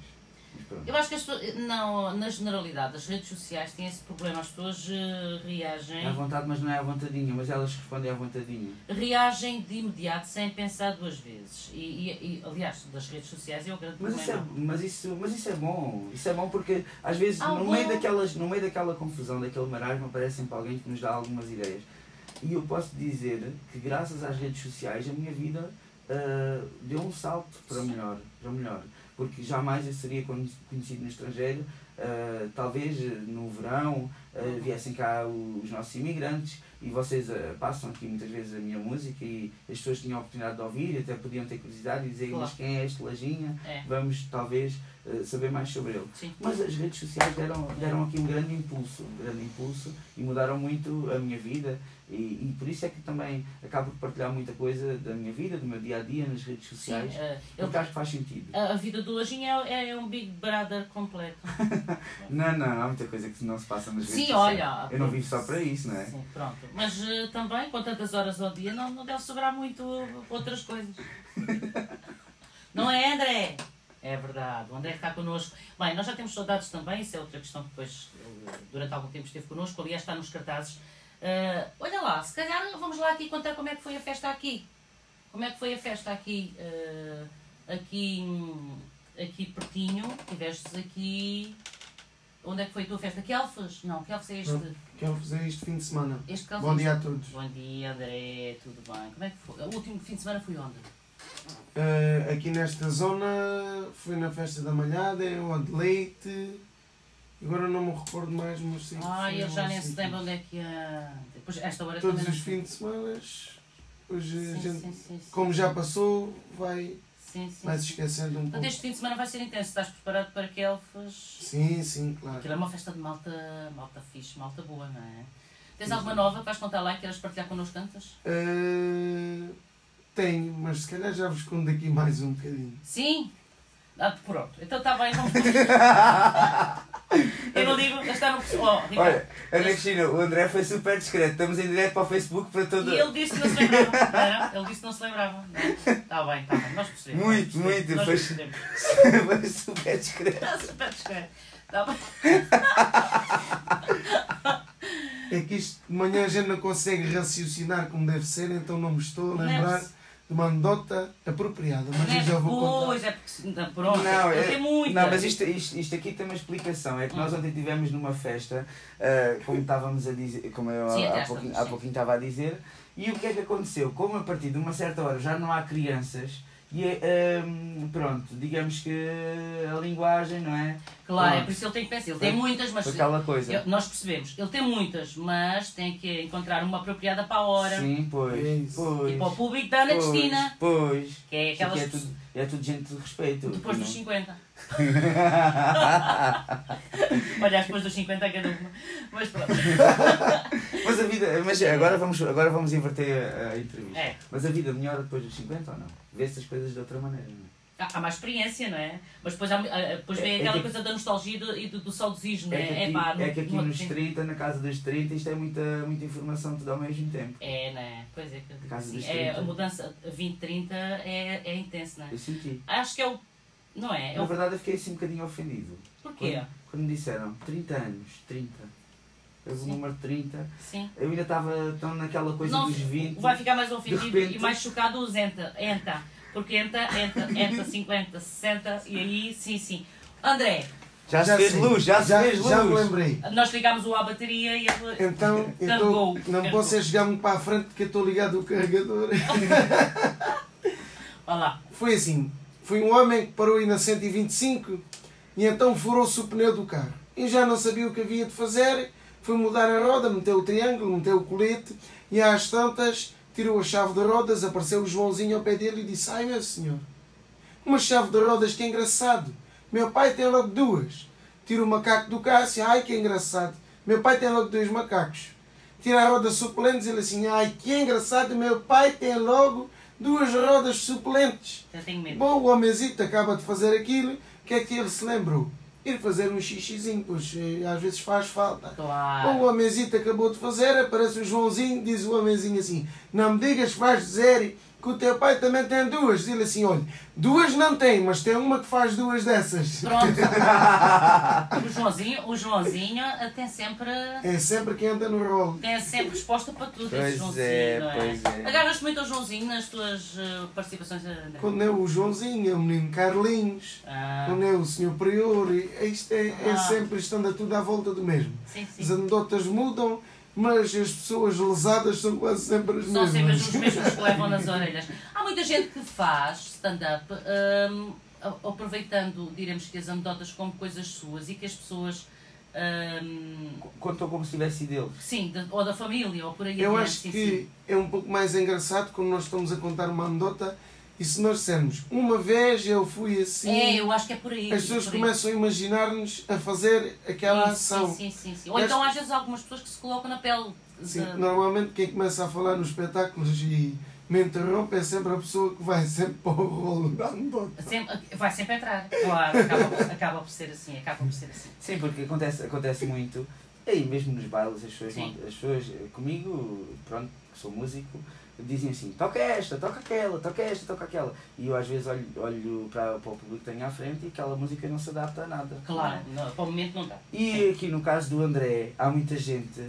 Eu acho que as pessoas, não, na generalidade, as redes sociais têm esse problema, as pessoas uh, reagem... É à vontade, mas não é à vontadinha, mas elas respondem à vontadinha. Reagem de imediato, sem pensar duas vezes. E, e, e aliás, das redes sociais é o grande mas problema. Isso é, mas, isso, mas isso é bom, isso é bom porque às vezes ah, no, bom. meio daquelas, no meio daquela confusão, daquele marasmo, aparece sempre alguém que nos dá algumas ideias. E eu posso dizer que graças às redes sociais a minha vida uh, deu um salto para melhor, para melhor. Porque jamais eu seria conhecido no estrangeiro, uh, talvez no verão uh, viessem cá os nossos imigrantes e vocês uh, passam aqui muitas vezes a minha música e as pessoas tinham a oportunidade de ouvir, até podiam ter curiosidade e dizer, claro. Mas quem é este Lajinha? É. Vamos talvez uh, saber mais sobre ele. Sim. Mas as redes sociais deram, deram aqui um grande impulso, um grande impulso e mudaram muito a minha vida. E, e por isso é que também acabo por partilhar muita coisa da minha vida, do meu dia-a-dia nas redes sociais, sim, uh, porque eu, acho que faz sentido. A, a vida do Lajinha é, é um Big Brother completo. não, não, há muita coisa que não se passa nas redes sim, sociais. Olha, eu não vivo só para isso, não é? Sim, pronto. Mas uh, também, com tantas horas ao dia, não, não deve sobrar muito outras coisas. Não é, André? É verdade, o André está connosco. Bem, nós já temos saudades também, isso é outra questão que depois, durante algum tempo, esteve connosco, aliás, está nos cartazes. Uh, olha lá, se calhar vamos lá aqui contar como é que foi a festa aqui. Como é que foi a festa aqui, uh, aqui, aqui pertinho. Tivestes aqui... Onde é que foi a tua festa? Quelfes? Não, Quelfes é este... Não, Quelfes é este fim de semana. Este Bom dia a todos. Bom dia, André, tudo bem? Como é que foi? O último fim de semana foi onde? Uh, aqui nesta zona, foi na festa da Malhada, em Onde Leite... Agora não me recordo mais, mas sim. Ah, eu já nem se lembro onde é que ia. Depois, esta hora todos os fins de semana, hoje sim, a gente, sim, sim, sim, como já passou, vai, sim, sim, vai se esquecendo um pouco. pouco. Este fim de semana vai ser intenso. Estás preparado para Quelfes? Sim, sim, claro. Aquilo é uma festa de malta, malta fixe, malta boa, não é? Tens sim, alguma sim. nova que vais contar lá e queres partilhar connosco tantas? Uh, tenho, mas se calhar já vos conto aqui mais um bocadinho. Sim? Ah, pronto, então está bem, vamos. Eu não digo, está no pessoal. Oh, olha, Ana Cristina, o André foi super discreto. Estamos em direto para o Facebook para todo. E ele disse que não se lembrava. Era? Ele disse que não se lembrava. Está bem, está bem. Nós percebemos. Muito, nós muito. Nós foi, percebemos. foi super discreto. Está super discreto. Está bem. É que isto de manhã a gente não consegue raciocinar como deve ser, então não me estou a lembrar de uma anedota apropriada, mas não eu já vou contar. Pois, é porque pronto, não, é, tem muita. Não, mas isto, isto, isto aqui tem uma explicação, é que hum. nós ontem estivemos numa festa, uh, como estávamos a dizer, como eu sim, há, há, pouquinho, há pouquinho estava a dizer, e o que é que aconteceu? Como a partir de uma certa hora já não há crianças, E é, hum, pronto, digamos que a linguagem, não é? Claro, Pronto. É por isso que ele tem que pensar. Ele tem muitas, mas aquela coisa. Eu, nós percebemos. Ele tem muitas, mas tem que encontrar uma apropriada para a hora. Sim, pois. pois E para o público da Ana pois, Cristina. Pois. Que é aquelas que é, tudo, é tudo gente de respeito. Depois não? dos cinquenta. Olha, depois dos cinquenta a cada uma. Mas pronto. Mas a vida. Mas agora vamos, agora vamos inverter a, a entrevista. É. Mas a vida melhora depois dos cinquenta ou não? Vê-se as coisas de outra maneira, não é? Há, há mais experiência, não é? Mas depois, há, depois vem É- é aquela que- coisa da nostalgia e do, e do, do saudosismo, não É que é? aqui, pá, é que aqui no- nos tem- trinta, na casa dos trinta, isto é muita, muita informação tudo ao mesmo tempo. É, não é? Pois é. Que, Casa sim, dos é a trinta. mudança vinte trinta é, é intenso, não é? Eu senti. Acho que é o. Não é? É Na o verdade eu fiquei assim um bocadinho ofendido. porquê? Quando, quando me disseram trinta anos, trinta. Eu o Sim. número trinta. Sim. Eu ainda estava tão naquela coisa Não, dos vinte. vai ficar mais ofendido repente- e mais chocado os enta. Enta. Porque enta, enta, enta, cinquenta, sessenta e aí, sim, sim. André, Já, se fez sei. luz, já, já, se fez luz. já me lembrei. nós ligámos o à bateria e ele. Então, eu Carregou, tô, não carregou. posso é chegar muito para a frente porque eu estou ligado ao carregador. Olha lá. Foi assim, foi um homem que parou aí na cento e vinte e cinco e então furou-se o pneu do carro. E já não sabia o que havia de fazer, foi mudar a roda, meteu o triângulo, meteu o colete e às tantas tirou a chave de rodas, apareceu o Joãozinho ao pé dele e disse: ai meu senhor, uma chave de rodas, que engraçado, meu pai tem logo duas. Tira o macaco do carro assim: ai que engraçado, meu pai tem logo dois macacos. Tira a roda suplentes e ele assim: ai que engraçado, meu pai tem logo duas rodas suplentes. Eu tenho medo. Bom, o homenzito acaba de fazer aquilo, o que é que ele se lembrou? Ir fazer um xixizinho, pois eh, às vezes faz falta. Bom, Claro. o homenzito acabou de fazer, aparece o Joãozinho, diz o homenzinho assim: não me digas que vais dizer que o teu pai também tem duas. Diz ele assim: olha, duas não tem, mas tem uma que faz duas dessas. Pronto. O Joãozinho, o Joãozinho eh, tem sempre. É sempre quem anda no rolo. Tem sempre resposta para tudo, esse Pois Joãozinho, é, não é? pois é. Agarras-te muito ao Joãozinho nas tuas eh, participações, André? Quando é o Joãozinho, é o menino Carlinhos, Ah, quando é o senhor Prior, e isto é, é Ah. sempre, isto anda tudo à volta do mesmo. sim, As sim. anedotas mudam, mas as pessoas lesadas são quase sempre as São sempre mesmas. os mesmos que levam nas orelhas. Há muita gente que faz stand-up hum, a- aproveitando, diremos que as anedotas como coisas suas e que as pessoas. hum, Contou como se tivesse sido ele. sim, de- ou da família, ou por aí Eu adiante, acho sim, que sim. é um pouco mais engraçado quando nós estamos a contar uma anedota e se nós dissermos uma vez eu fui assim, É, eu acho que é por aí. as pessoas por aí. começam a imaginar-nos a fazer aquela Sim, ação. Sim, sim, sim, sim. Ou Eu então às vezes há algumas pessoas que se colocam na pele. Sim, de- normalmente quem começa a falar nos espetáculos e me interrompe é sempre a pessoa que vai sempre para o rolo da anedota. Sempre, vai sempre entrar. Claro, acaba, acaba por ser assim, acaba por ser assim. Sim, porque acontece, acontece muito. E mesmo nos bailes, as pessoas, Sim. as pessoas comigo, pronto, que sou músico, dizem assim: toca esta, toca aquela, toca esta, toca aquela. E eu às vezes olho, olho para, para o público que tenho à frente e aquela música não se adapta a nada. Claro, não, para o momento não dá. E aqui no caso do André, há muita gente,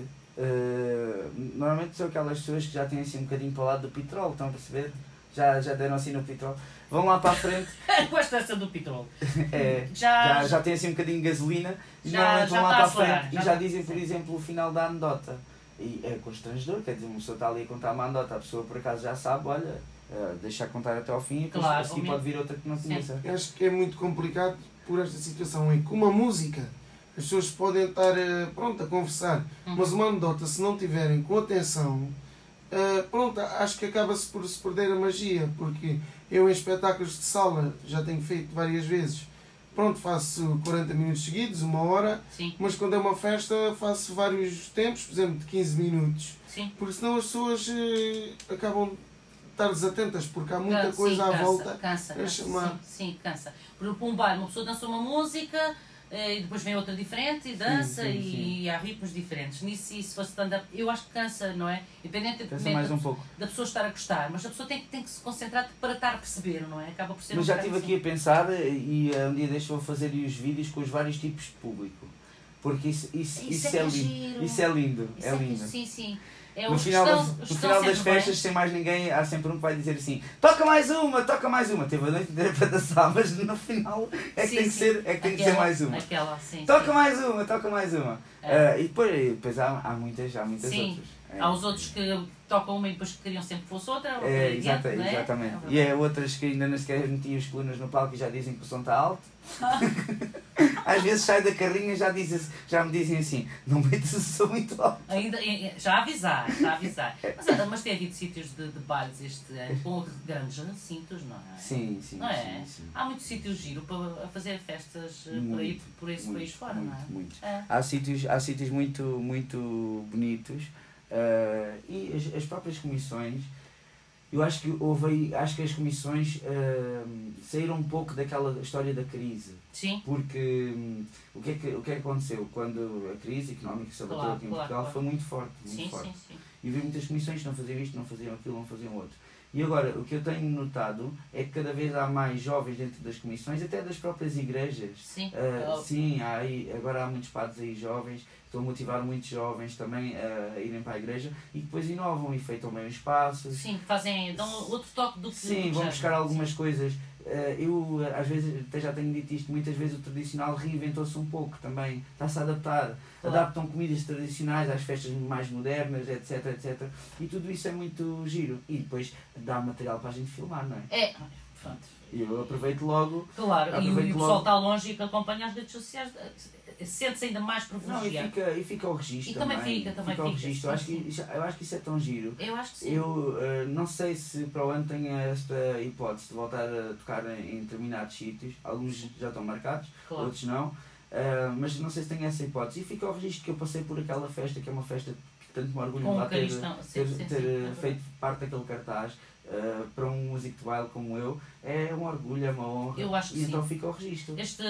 eh, normalmente são aquelas pessoas que já têm assim um bocadinho para o lado do petróleo, estão a perceber? Já, já deram assim no petróleo. Vão lá para a frente, Gosto dessa do petróleo. é, Já, já, já têm assim um bocadinho de gasolina e Já- normalmente já vão lá está para a a frente acelerar, e já já está- dizem, por sim. exemplo, o final da anedota. E é constrangedor, quer dizer, uma pessoa está ali a contar uma anedota, a pessoa por acaso já sabe, olha, eh, deixa contar até ao fim e depois Claro, assim ao pode vir outra que não Sim. conheça. Eu acho que é muito complicado por esta situação. É que uma música, as pessoas podem estar eh, pronto, a conversar, Uhum. mas uma anedota, se não tiverem com atenção, eh, pronto, acho que acaba-se por se perder a magia, porque eu em espetáculos de sala já tenho feito várias vezes. Pronto, faço quarenta minutos seguidos, uma hora, Sim, mas quando é uma festa faço vários tempos, por exemplo, de quinze minutos. sim. Porque senão as pessoas eh, acabam de estar desatentas, porque há muita Cansa, coisa sim, à cansa, volta. Cansa, a cansa, chamar. sim, sim, cansa. Por exemplo, um baile, uma pessoa dança uma música eh, e depois vem outra diferente e dança sim, e há ritmos diferentes. Nisso, e se for stand-up, eu acho que cansa, não é? Independentemente Pensa mais da, um pouco. da pessoa estar a gostar, mas a pessoa tem, que- tem que se concentrar para estar a perceber, não é? Acaba por ser Mas um já bocado estive aqui a pensar e eh, um dia deixo vou fazer os vídeos com os vários tipos de público. Porque isso, isso, Isso isso, é é, que é lindo. giro. Isso é lindo. Isso é é que- lindo. Sim, sim. É No os final, que das, estão- no os que final estão das sempre festas, bem. sem mais ninguém, há sempre um que vai dizer assim: toca mais uma, toca mais uma. Teve a noite inteira para dançar, mas no final é que Sim, tem que sim. ser, é que tem que ser Aquela- mais uma. Aquela, sim, Toca sim. mais uma, toca mais uma. É. Ah, e depois, e depois há, há muitas, há muitas Sim. outras. É. Há os outros que tocam uma e depois queriam sempre que fosse outra. ou É, por exata, adiante, não é? exatamente. É E é outras que ainda nem sequer metiam as colunas no palco e já dizem que o som está alto. Às vezes sai da carrinha e já, diz, já me dizem assim: não metas o som muito alto. Ainda, já avisar, já avisar. Mas, é, mas tem havido sítios de, de bailes este ano com grandes recintos, não é? Sim, sim, Não é? sim, sim. Há muitos sítios giro para a fazer festas eh, por, aí, Muito, por esse muito, país fora, muito, não é? muito. É. Há sítios, há sítios muito, muito bonitos ah, e as, as próprias comissões. Eu acho que houve aí, acho que as comissões ah, saíram um pouco daquela história da crise. Sim, Porque hum, o, que é que, o que é que aconteceu? Quando a crise económica se abateu Claro, aqui em claro, Portugal claro. foi muito forte. Muito sim, forte. sim, sim. E vi muitas comissões que não faziam isto, não faziam aquilo, não faziam outro. E agora, o que eu tenho notado é que cada vez há mais jovens dentro das comissões, até das próprias igrejas. Sim, Ah, óbvio. sim, há aí, agora há muitos padres aí jovens, estão a motivar muitos jovens também a irem para a igreja e depois inovam e feitam bem os espaços. Sim, fazem, dão outro toque do que Sim, vão já- buscar algumas coisas. Eh, Eu, às vezes, até já tenho dito isto, muitas vezes o tradicional reinventou-se um pouco também. Está-se a adaptar. Claro. Adaptam comidas tradicionais às festas mais modernas, etc, etcétera. E tudo isso é muito giro. E depois dá material para a gente filmar, não é? É, pronto. E eu aproveito logo. Claro, e o, Aproveito e o pessoal logo. está longe e que acompanha as redes sociais eh, sente-se ainda mais Não, e privilegiado. fica, e fica o registro E também também. fica, também o fica, registro. Eu acho, sim, que, isso- eu acho que isso é tão giro. Eu acho que sim. Eu eh, não sei se para o ano tenho esta hipótese de voltar a tocar em, em determinados sítios. Alguns já estão marcados, Claro. outros não. Ah, mas não sei se tenho essa hipótese. E fica o registro que eu passei por aquela festa, que é uma festa que tanto me orgulho Com de um lá ter, cristão. Sim, ter, sim, ter, sim, é eh, verdade. feito parte daquele cartaz. ah, para um músico de baile como eu, é um orgulho, é uma honra. Eu acho que e sim. então fica o registro. Este,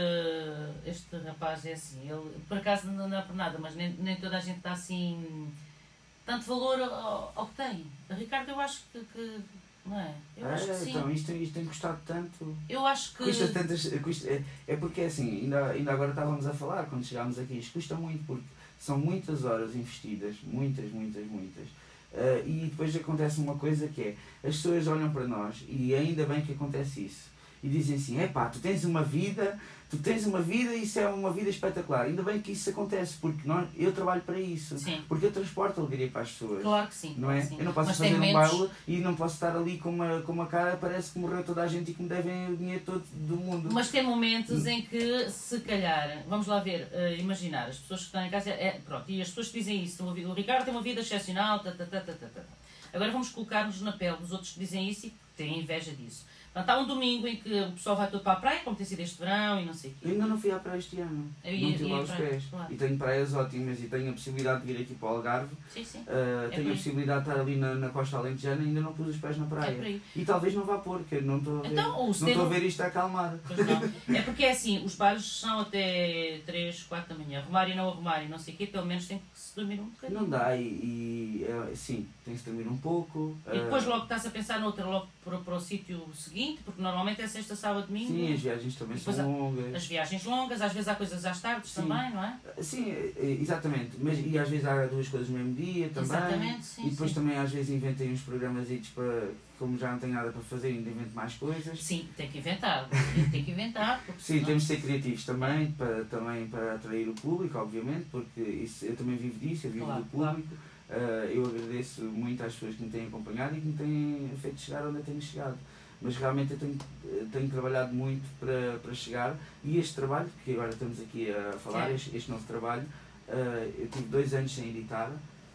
este rapaz é assim, ele por acaso não, não é por nada, mas nem, nem toda a gente dá assim tanto valor ao, ao que tem. Ricardo, eu acho que, que não é? Eu Ah, acho que sim. então isto, isto tem custado tanto. Eu acho que. Custa tantas. Custa, é, é porque assim, ainda, ainda agora estávamos a falar quando chegámos aqui, isto custa muito porque são muitas horas investidas, muitas, muitas, muitas. Uh, e depois acontece uma coisa que é, as pessoas olham para nós, e ainda bem que acontece isso, e dizem assim: epá, tu tens uma vida, tu tens uma vida e isso é uma vida espetacular. Ainda bem que isso acontece, porque nós, eu trabalho para isso, Sim. porque eu transporto alegria para as pessoas. Claro que sim. Não claro é? que sim. Eu não posso Mas fazer tem um momentos- baile e não posso estar ali com uma, com uma cara, parece que morreu toda a gente e que me devem o dinheiro todo do mundo. Mas tem momentos em que, se calhar, vamos lá ver, eh, imaginar, as pessoas que estão em casa, é, pronto, e as pessoas que dizem isso, estão a ouvir, o Ricardo tem uma vida excepcional, tá, tá, tá, tá, tá, tá. Agora vamos colocar-nos na pele dos outros que dizem isso e que têm inveja disso. Portanto, há um domingo em que o pessoal vai todo para a praia, como tem sido este verão e não sei o quê. Eu ainda não fui à praia este ano, Eu não ia- tive ia lá os para- pés. claro. E tenho praias ótimas e tenho a possibilidade de vir aqui para o Algarve. Sim, sim. Uh, É tenho por a aí. possibilidade de estar ali na, na costa alentejana e ainda não pus os pés na É por praia. aí. E talvez não vá pôr, porque não estou a ver, Então, o não estou a setembro- ver isto a acalmar. Pois não. É porque é assim, os bailes são até três, quatro da manhã. Arrumar e não arrumar e não sei o quê, pelo menos tem que se dormir um bocadinho. Não dá, e, e é, sim, tem que se dormir um pouco. E depois uh, logo estás a pensar noutra, logo para, para o sítio seguinte, porque normalmente é sexta, sábado, domingo. Sim, as viagens também E são depois há- longas. As viagens longas, às vezes há coisas às tardes Sim. também, não é? Sim, eh, exatamente. Mas, e às vezes há duas coisas no mesmo dia também. Exatamente, sim, E depois sim. também às vezes inventem uns programas para, como já não tenho nada para fazer, ainda invento mais coisas. Sim, tem que inventar. Tem que inventar. Porque Sim, senão- temos de ser criativos também para, também para atrair o público, obviamente, porque isso, eu também vivo disso, eu vivo Claro, do público. Uh, eu agradeço muito às pessoas que me têm acompanhado e que me têm feito chegar onde eu tenho chegado. Mas realmente eu tenho, tenho trabalhado muito para, para chegar, e este trabalho, que agora estamos aqui a falar, Sim. este, este novo trabalho, uh, eu tive dois anos sem editar.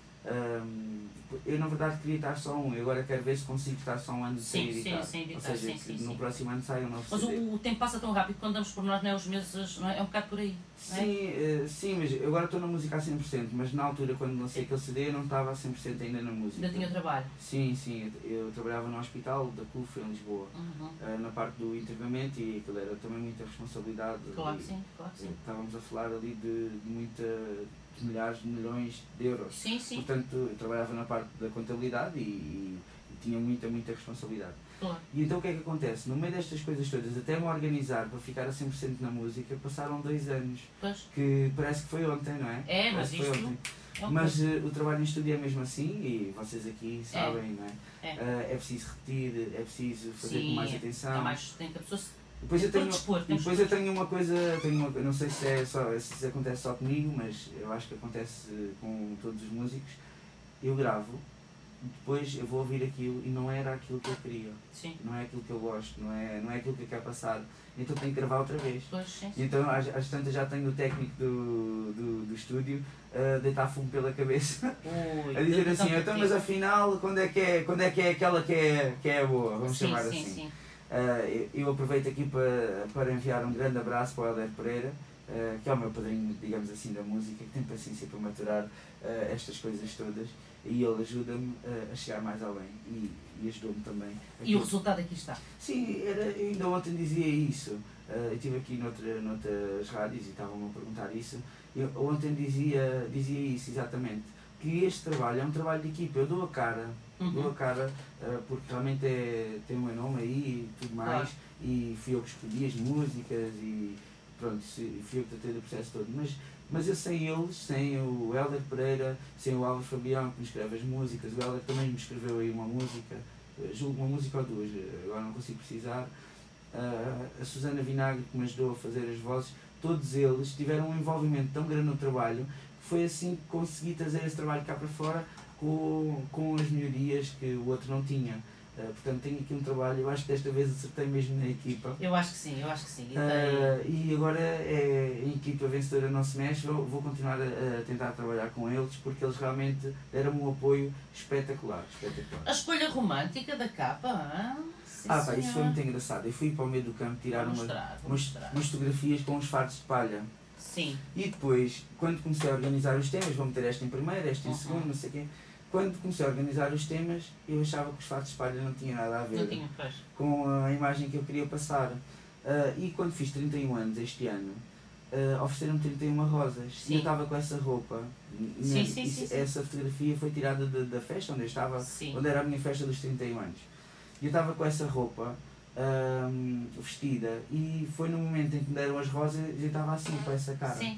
Um, eu na verdade queria estar só um, eu agora quero ver se consigo estar só um ano sem Sim, editar. sim, sem editar, Ou seja, sim, sim, que no sim. próximo ano sai um novo Mas C D. o, o tempo passa tão rápido quando damos por nós, não é? Os meses, não é? É um bocado por aí. Não é? Sim, eh, sim, mas eu agora estou na música a cem por cento, mas na altura quando lancei aquele C D eu não estava a cem por cento ainda na música. Ainda tinha trabalho. Sim, sim, eu, eu trabalhava no hospital da C U F em Lisboa, Uhum. eh, na parte do internamento, e aquilo era também muita responsabilidade. Claro e, que sim, claro que eh, sim. Estávamos a falar ali de, de muita, de milhares de milhões de euros. Sim, sim. Portanto, eu trabalhava na parte da contabilidade e, e tinha muita, muita responsabilidade. Claro. E então o que é que acontece? No meio destas coisas todas, até me organizar para ficar a cem por cento na música, passaram dois anos. Pois. Que parece que foi ontem, não é? É, mas parece que foi isto... ontem. É um Mas uh, o trabalho em estúdio é mesmo assim, e vocês aqui sabem, não é? É. Uh, é preciso repetir, é preciso fazer Sim, com mais atenção. É mais, tem que a pessoa se... Depois eu tenho, dispor, e depois eu tenho uma coisa, tenho uma, não sei se, é só, se isso acontece só comigo, mas eu acho que acontece com todos os músicos. Eu gravo, depois eu vou ouvir aquilo e não era aquilo que eu queria. Sim. Não é aquilo que eu gosto, não é, não é aquilo que eu quero passar. Então tenho que gravar outra vez. Pois, sim, sim. E então às, às tantas já tenho o técnico do, do, do estúdio a deitar fumo pela cabeça. Ui, A dizer assim, então, então, mas afinal quando é que é, quando é, que é aquela que é, que é boa, vamos sim, chamar sim, assim. Sim. Uh, eu, eu aproveito aqui para, para enviar um grande abraço para o Helder Pereira, uh, que é o meu padrinho, digamos assim, da música, que tem paciência para maturar uh, estas coisas todas, e ele ajuda-me uh, a chegar mais além, e, e ajudou-me também. E o resultado aqui está. Sim, era, eu ainda ontem dizia isso, uh, eu estive aqui noutra, noutras rádios e estavam-me a perguntar isso, eu ontem dizia, dizia isso exatamente, que este trabalho é um trabalho de equipa, eu dou a cara, uhum. dou a cara, uh, porque realmente é, tem o meu nome aí e tudo mais, claro. E fui eu que escolhi as músicas e pronto, fui eu que tratei do processo todo, mas, mas eu sem eles, sem o Helder Pereira, sem o Álvaro Fabião que me escreve as músicas, o Helder também me escreveu aí uma música, julgo uma música ou duas, agora não consigo precisar, uh, a Susana Vinagre que me ajudou a fazer as vozes, todos eles tiveram um envolvimento tão grande no trabalho, que foi assim que consegui trazer esse trabalho cá para fora com, com as melhorias que o outro não tinha. Uh, portanto, tenho aqui um trabalho, eu acho que desta vez acertei mesmo na equipa. Eu acho que sim, eu acho que sim. E, uh, e agora é a equipa vencedora não se mexe, vou, vou continuar a, a tentar trabalhar com eles, porque eles realmente deram-me um apoio espetacular, espetacular. A escolha romântica da capa, hein? Sim, ah pá, isso foi muito engraçado. Eu fui para o meio do campo tirar vou mostrar, uma, umas, umas fotografias com uns fardos de palha. Sim. E depois, quando comecei a organizar os temas, vou meter esta em primeiro, esta em uhum. segundo, não sei o quê. Quando comecei a organizar os temas, eu achava que os fardos de palha não tinham nada a ver não tinha, pois. com a imagem que eu queria passar. Uh, e quando fiz trinta e um anos este ano, uh, ofereceram-me trinta e uma rosas. Sim. E eu estava com essa roupa. Sim, na, sim, isso, sim, essa sim. fotografia foi tirada de, da festa onde eu estava, sim. onde era a minha festa dos trinta e um anos. E eu estava com essa roupa um, vestida e foi no momento em que me deram as rosas e eu estava assim com essa cara. Sim.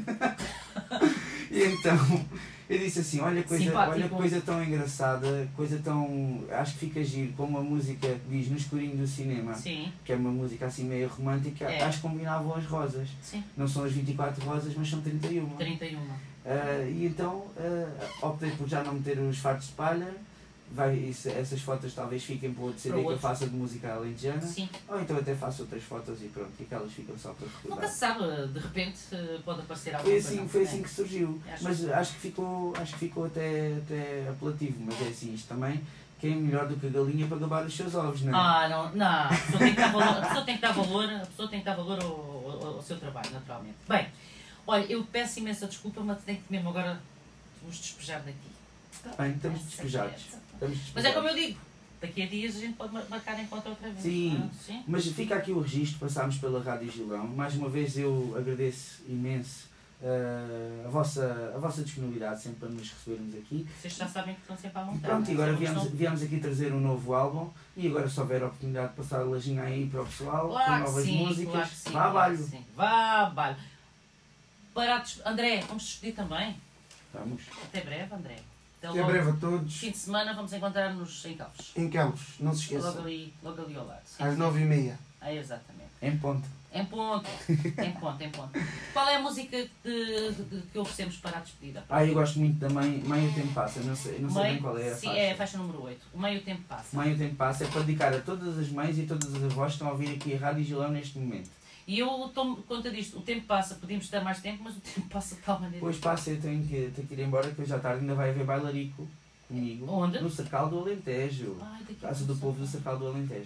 E então eu disse assim, olha coisa, olha coisa tão engraçada, coisa tão. Acho que fica giro, como a música que diz No Escurinho do Cinema, sim. que é uma música assim meio romântica, é. Acho que combinavam as rosas. Sim. Não são as vinte e quatro rosas, mas são trinta e uma. trinta e uma. Uh, e então uh, optei por já não meter os fardos de palha. Vai, isso, essas fotos talvez fiquem para outro C D que eu faça de música alentejana. Sim. Ou então até faço outras fotos e pronto, e aquelas ficam só para recordar. Nunca se sabe, de repente pode aparecer alguma foi assim, coisa. Foi assim que surgiu, acho mas que... acho que ficou, acho que ficou até, até apelativo, mas é assim, isto também, quem é melhor do que a galinha para gabar os seus ovos, não é? Ah, não, não, a pessoa tem que dar valor, a pessoa tem que dar valor, a pessoa tem que dar valor ao, ao, ao seu trabalho, naturalmente. Bem, olha, eu peço imensa desculpa, mas tenho que mesmo agora vos despejar daqui. Bem, estamos despejados. Estamos despejados. Mas é como eu digo, daqui a dias a gente pode marcar encontro outra vez. Sim, ah, sim, mas fica aqui o registro, passámos pela Rádio Gilão. Mais uma vez eu agradeço imenso uh, a, vossa, a vossa disponibilidade sempre para nos recebermos aqui. Vocês já sabem que estão sempre à vontade. Pronto, e agora viemos, viemos aqui trazer um novo álbum e agora se houver a oportunidade de passar a lajinha aí para o pessoal, claro com novas sim, músicas, claro sim, vá a balho. Claro vá a balho. Para des... André, vamos despedir também? Vamos. Até breve, André. Até, Até breve a todos. Fim de semana vamos encontrar-nos em Campos. Em Campos, não se esqueçam. Logo ali, logo ali ao lado. Sim, às sim. nove e meia. Ah, exatamente. Em ponto. Em ponto. em ponto, em ponto. Qual é a música de, de, que oferecemos para a despedida? Ah, eu gosto muito da Meio, Meio Tempo Passa, não sei, não sei Meio, bem qual é a sim, faixa. é a faixa número oito. O Meio Tempo Passa. Meio Tempo Passa é para dedicar a todas as mães e todas as avós que estão a ouvir aqui a Rádio Gilão neste momento. E eu tomo conta disto, o tempo passa, podíamos dar mais tempo, mas o tempo passa de tal maneira. Pois passa, eu tenho que, tenho que ir embora, que hoje à tarde ainda vai haver bailarico comigo. Onde? No Cercal do Alentejo. Ai, daqui Casa do Povo do Cercal do Alentejo.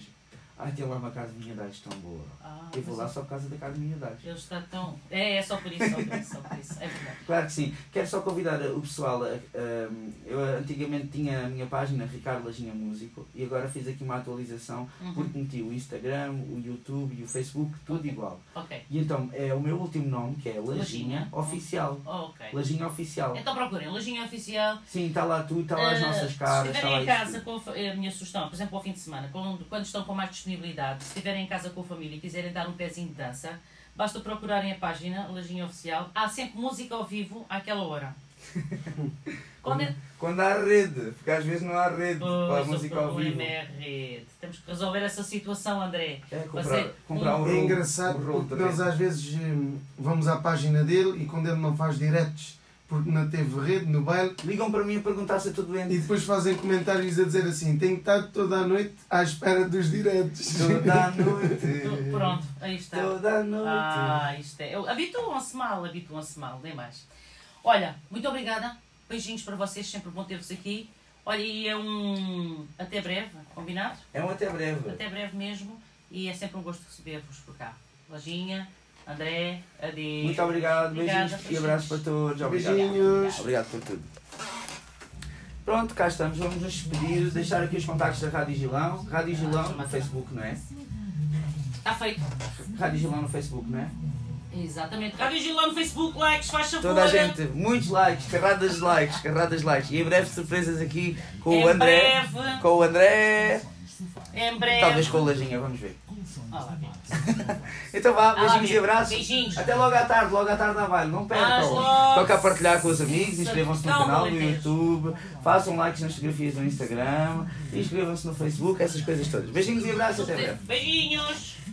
Ai, tem lá uma carne de minhadais tão boa. Ah, Eu vou mas lá ele- só por causa da carne de minhadais. Ele está tão. É, é só por isso, só por isso, só por isso. É verdade. Claro que sim. Quero só convidar o pessoal. A, a- eu antigamente tinha a minha página Ricardo Lajinha Músico e agora fiz aqui uma atualização Uhum. porque meti o Instagram, o YouTube e o Facebook, tudo Ok. igual. Ok. E então é o meu último nome que é Lajinha Lajinha. Oficial. Oh, ok. Lajinha Oficial. Então procurem, Lojinha Oficial. Sim, está lá tudo, está lá as Ah, nossas caras. Se Está lá estiverem em isso casa, tudo. com a, fa- é a minha sugestão, por exemplo, ao fim de semana, quando, quando estão com mais disponibilidade, se estiverem em casa com a família e quiserem dar um pezinho de dança, basta procurarem a página Lajinha Oficial. Há sempre música ao vivo àquela hora. Quando é... Quando há rede, porque às vezes não há rede para a Pois, música o ao vivo. problema é a rede. Temos que resolver essa situação, André. É comprar, Fazer comprar um É rolo, engraçado um rolo de porque nós rede. às vezes hum, vamos à página dele e quando ele não faz diretos porque não teve rede no baile Ligam para mim a perguntar se eu estou doente. e depois fazem comentários a dizer assim: tenho estado toda a noite à espera dos diretos. Toda a noite. Tu- Pronto, aí está. Toda a noite. Ah, isto é. eu- Habituam-se mal, habituam-se mal, nem mais. Olha, muito obrigada. Beijinhos para vocês, sempre bom ter-vos aqui. Olha, e é um. Até breve, combinado? É um até breve. Até breve mesmo. E é sempre um gosto receber-vos por cá. Lojinha, André, adeus. Muito obrigado, Obrigada, beijinhos e beijinhos. abraços para todos. Obrigado. Beijinhos. Obrigado por tudo. Pronto, cá estamos. Vamos nos despedir, deixar aqui os contactos da Rádio Gilão. Rádio Gilão no Facebook, não é? Está feito. Rádio Gilão no Facebook, não é? Exatamente. Rádio Gilão no Facebook, likes, faz favor. Toda a gente, muitos likes, carradas de likes, carradas de likes. E em breve surpresas aqui com Em o André. breve. Com o André. Em breve. Talvez com o Lajinha, vamos ver. Ah, lá, bem. Então vá, Ah, beijinhos bem. e abraços. Beijinhos. Até logo à tarde, logo à tarde na baile. Não Às percam. logo. Toca a partilhar com os amigos, inscrevam-se no Não, canal do não é YouTube, façam likes nas fotografias do Instagram, inscrevam-se no Facebook, essas coisas todas. Beijinhos e abraços, até breve. Beijinhos.